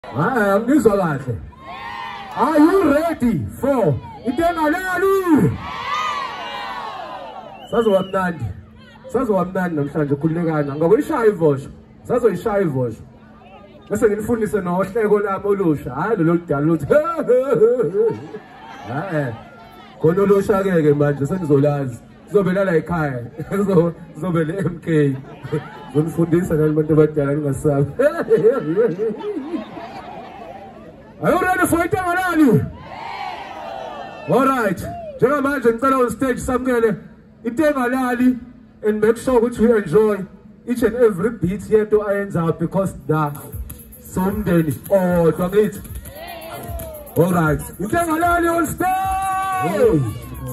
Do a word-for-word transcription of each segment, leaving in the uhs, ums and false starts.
Ah, Uzalo. Are you ready for Pietermaritzburg? Sazowamnandi. Sazowamnandi namhlanje khulekana ngakuyishaya ivosho. Sazoyishaya ivosho. Bese nginifundise nohleko lami olusha. Hayi lo ludala luthi. Ha. Khona olusha ke manje senizolazi. Sizobela la ekhaya. Sizobela M K. Zonifundisa nabantu abadala ningasabi. Are you ready for Pietermaritzburg? All right. Njengamanje ngicela on stage samukele Pietermaritzburg and make sure that you enjoy each and every beat here to ends up because that somebody oh it. All right. Pietermaritzburg on stage.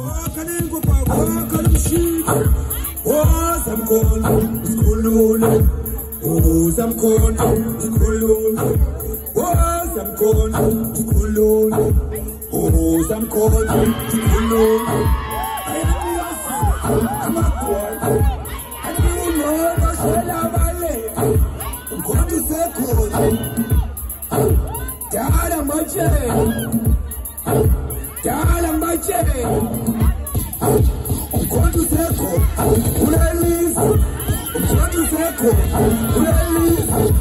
I'm calling to Cologne. Oh, I'm calling to Cologne. I am a boy. I don't know what's all about it. I'm going to say Cologne. Dad, I'm a chain. Dad, I'm a chain. I'm going to say Cologne. Who I live? I'm going to say Cologne. Who I live?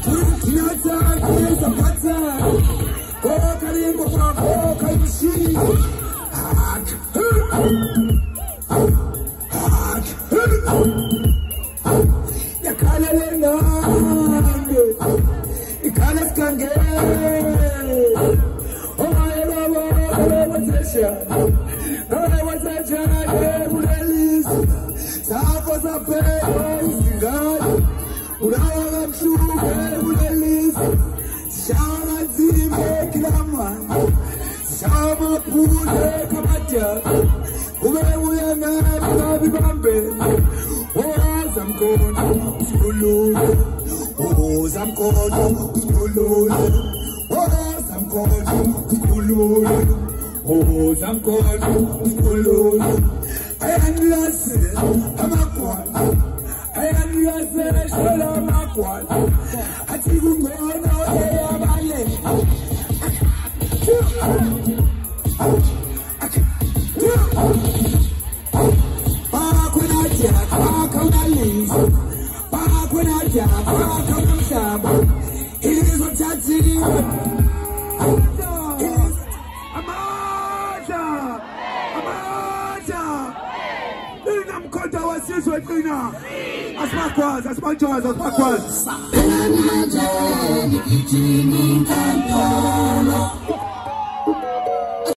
Wesizwe as my quas, as my choice, as my quas.